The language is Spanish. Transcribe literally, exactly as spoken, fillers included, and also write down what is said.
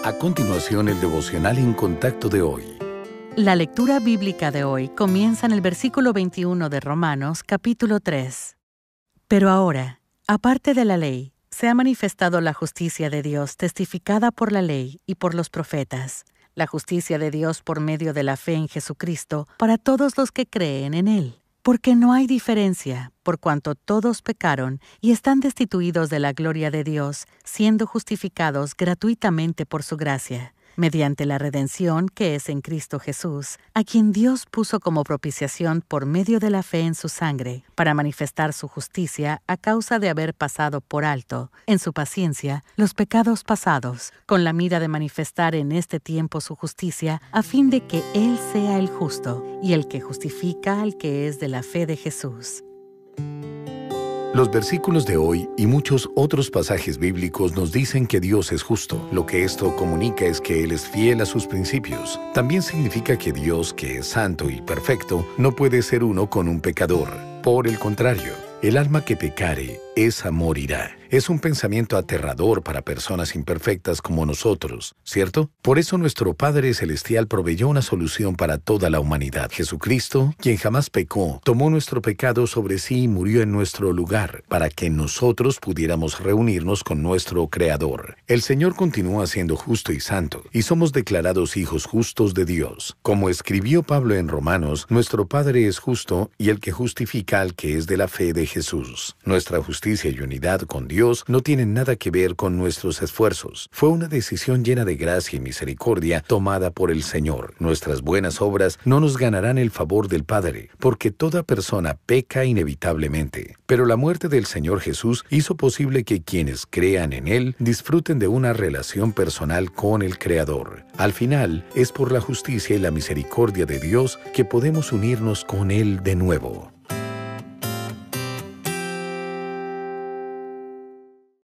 A continuación, el devocional en contacto de hoy. La lectura bíblica de hoy comienza en el versículo veintiuno de Romanos, capítulo tres. Pero ahora, aparte de la ley, se ha manifestado la justicia de Dios testificada por la ley y por los profetas, la justicia de Dios por medio de la fe en Jesucristo para todos los que creen en Él. Porque no hay diferencia, por cuanto todos pecaron y están destituidos de la gloria de Dios, siendo justificados gratuitamente por su gracia, mediante la redención que es en Cristo Jesús, a quien Dios puso como propiciación por medio de la fe en su sangre, para manifestar su justicia a causa de haber pasado por alto, en su paciencia, los pecados pasados, con la mira de manifestar en este tiempo su justicia, a fin de que Él sea el justo, y el que justifica al que es de la fe de Jesús. Los versículos de hoy y muchos otros pasajes bíblicos nos dicen que Dios es justo. Lo que esto comunica es que Él es fiel a sus principios. También significa que Dios, que es santo y perfecto, no puede ser uno con un pecador. Por el contrario, el alma que pecare, esa morirá. Es un pensamiento aterrador para personas imperfectas como nosotros, ¿cierto? Por eso nuestro Padre Celestial proveyó una solución para toda la humanidad. Jesucristo, quien jamás pecó, tomó nuestro pecado sobre sí y murió en nuestro lugar, para que nosotros pudiéramos reunirnos con nuestro Creador. El Señor continúa siendo justo y santo, y somos declarados hijos justos de Dios. Como escribió Pablo en Romanos, nuestro Padre es justo y el que justifica al que es de la fe de Jesús. Nuestra justicia y unidad con Dios no tienen nada que ver con nuestros esfuerzos. Fue una decisión llena de gracia y misericordia tomada por el Señor. Nuestras buenas obras no nos ganarán el favor del Padre, porque toda persona peca inevitablemente. Pero la muerte del Señor Jesús hizo posible que quienes crean en Él disfruten de una relación personal con el Creador. Al final, es por la justicia y la misericordia de Dios que podemos unirnos con Él de nuevo.